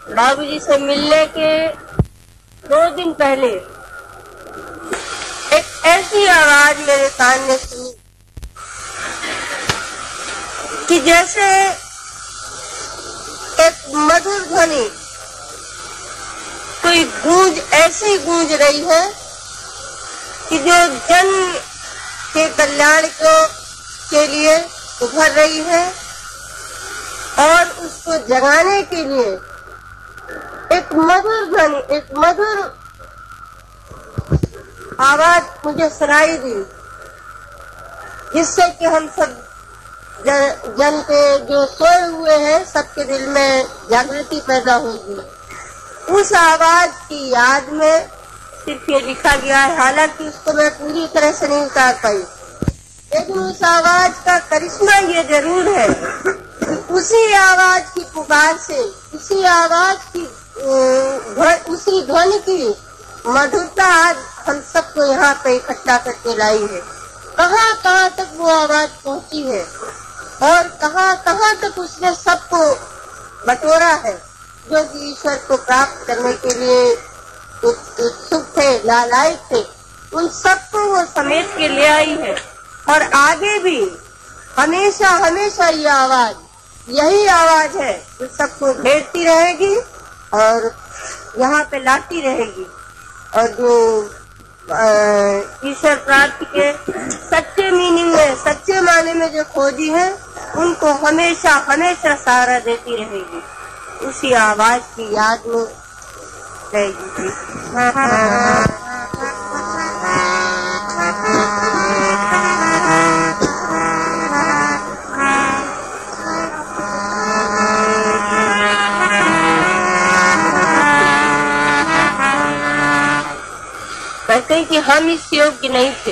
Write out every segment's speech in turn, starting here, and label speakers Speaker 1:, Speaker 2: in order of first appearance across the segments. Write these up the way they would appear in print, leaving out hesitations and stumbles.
Speaker 1: बाबूजी से मिलने के 2 दिन पहले एक ऐसी आवाज मेरे कान ने सुनी कि जैसे एक मधुर ध्वनि, कोई गूंज ऐसी गूंज रही है कि जो जन के कल्याण के लिए उभर रही है और उसको जगाने के लिए एक मधुर ध्वनि, एक मधुर आवाज मुझे सुनाई दी, जिससे कि हम सब जन के जो सोए हुए हैं सबके दिल में जागृति पैदा होगी। उस आवाज की याद में सिर्फ ये लिखा गया है, हालांकि उसको मैं पूरी तरह से नहीं उतार पाई, लेकिन उस आवाज का करिश्मा ये जरूर है कि उसी आवाज की पुकार से, उसी आवाज की उसी ध्वनि की मधुरता आज हम सबको यहाँ पे इकट्ठा करके लाई है। कहाँ कहाँ तक वो आवाज पहुँची है और कहाँ कहाँ तक उसने सबको बटोरा है, जो कि ईश्वर को प्राप्त करने के लिए उत्सुक थे, लालायित थे, उन सबको वो समेट के ले आई है। और आगे भी हमेशा हमेशा ये आवाज, यही आवाज है जो सबको घेरती रहेगी और यहाँ पे लाती रहेगी। और जो ईश्वर प्राप्ति के सच्चे मीनिंग में, सच्चे माने में जो खोजी है, उनको हमेशा हमेशा सहारा देती रहेगी, उसी आवाज की याद में रहेगी। कहते हैं कि हम इस योग्य नहीं थे,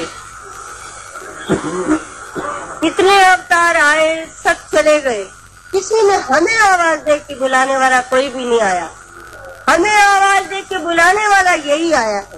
Speaker 1: इतने अवतार आए, सब चले गए, किसी ने हमें आवाज दे के बुलाने वाला कोई भी नहीं आया। हमें आवाज दे के बुलाने वाला यही आया है।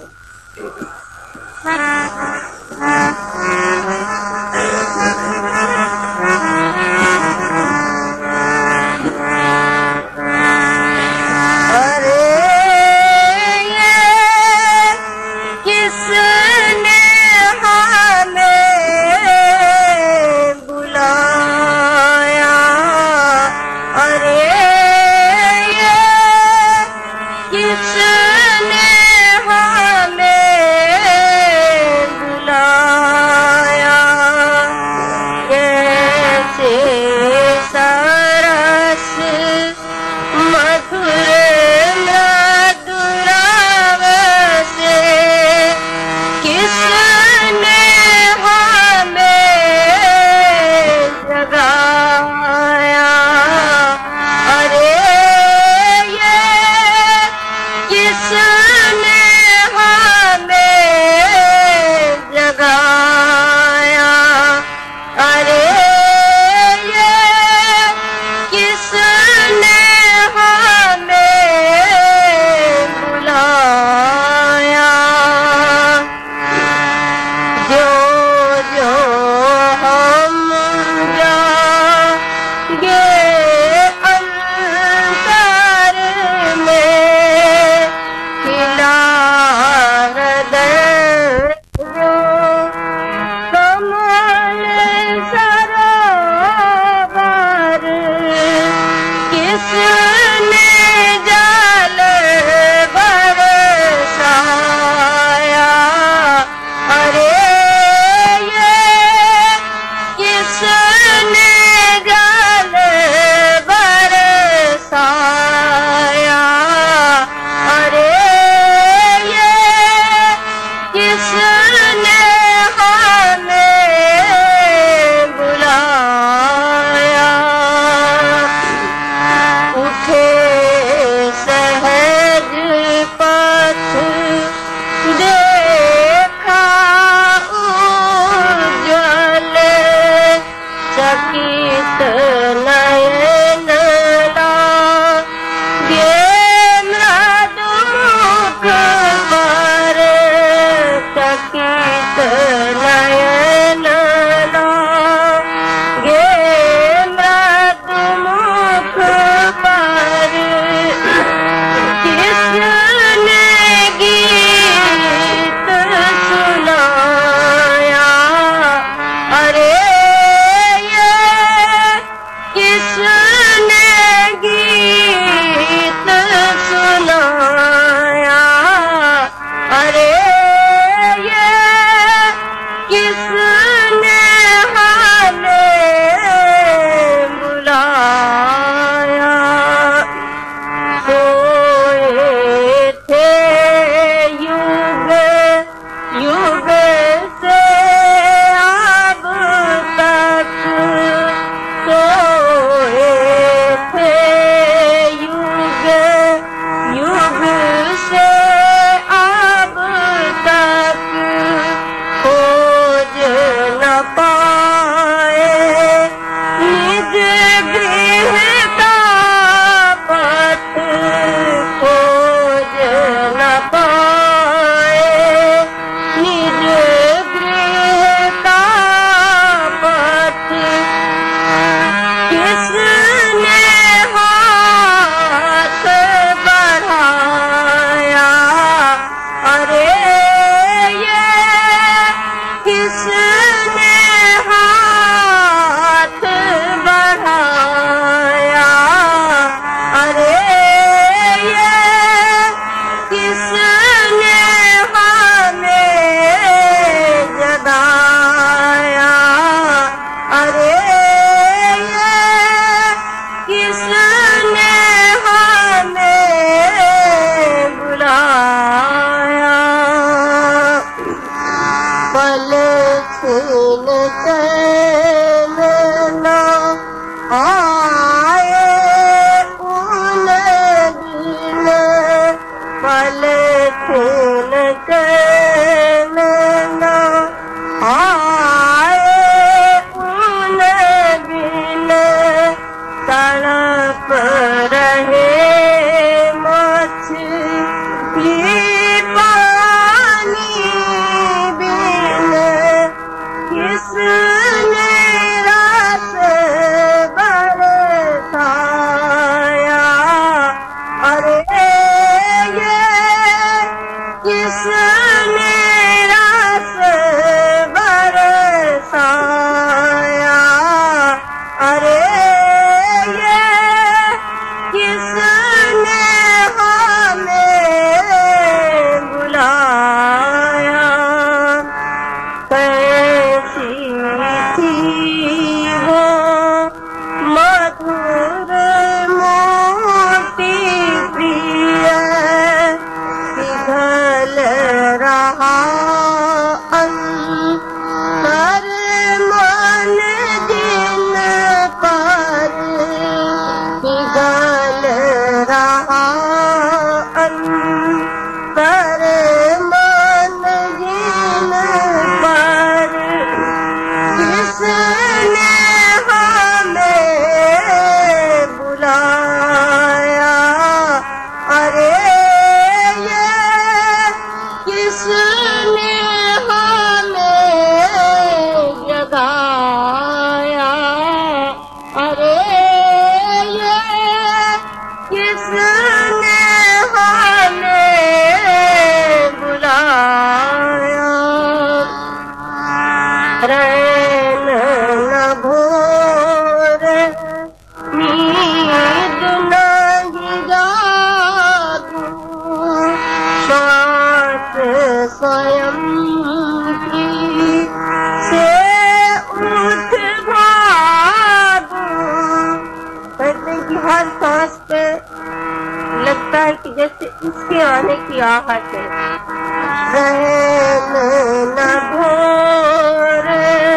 Speaker 1: है कि जैसे इसके आने की आहट है। रहम न भोर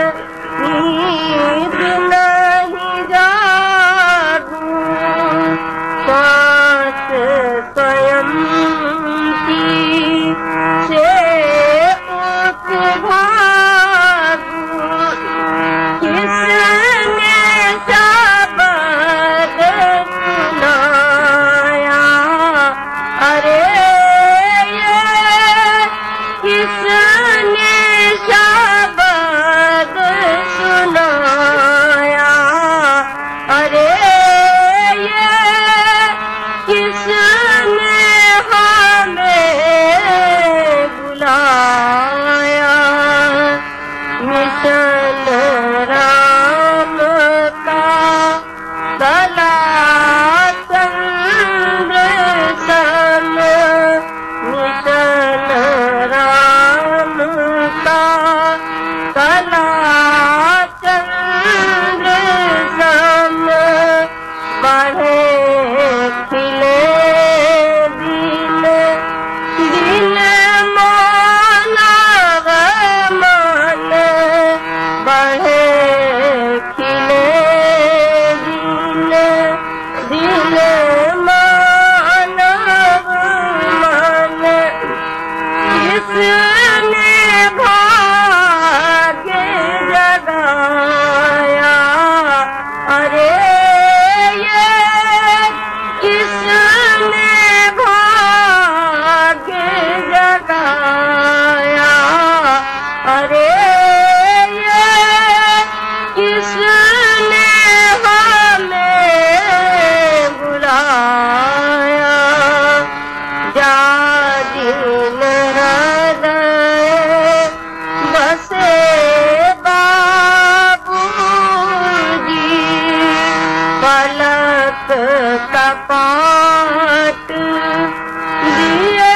Speaker 1: नींद नहीं जागूं, सांस स्वयं की से उठ भागूं, किसने शब्द सुनाया, अरे किसने शब्द सुनाया, अरे किसने हमें बुलाया। मिशन राम का कला चंद्र सन, मिशन राम का कला चंद्र सन, बढ़े खिले दिन दिन मानव मन, बढ़े खिले दिन दिन मानव मन, किसने भाग्य जगाया, अरे किसने भाग्य जगाया, अरे किसने हमें बुलाया। जादिन हृदय बसे बाबूजी, पलक कपाट दिए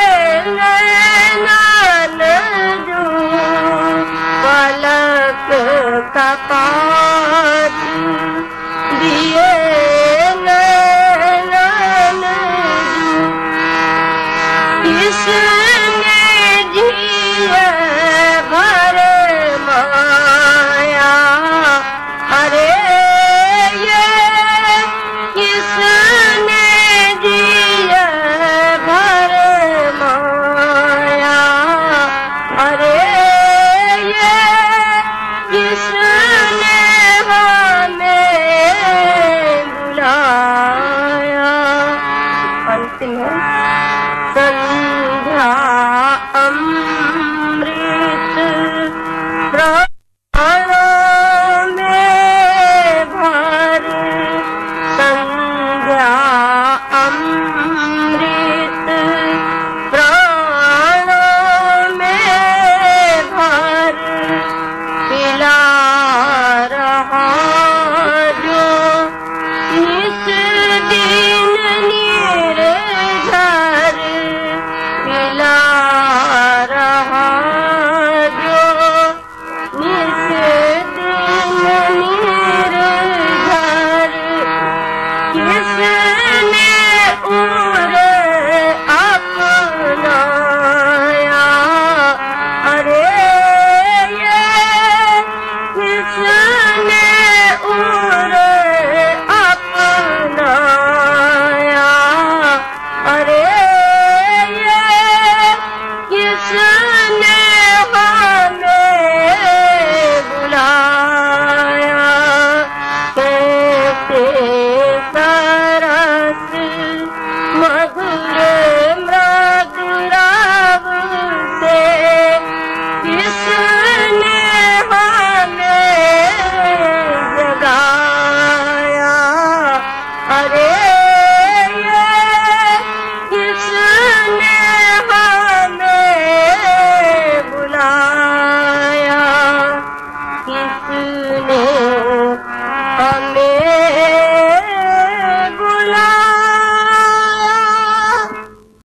Speaker 1: नैनन जो, पलक कपाट दिए नैनन जो, किस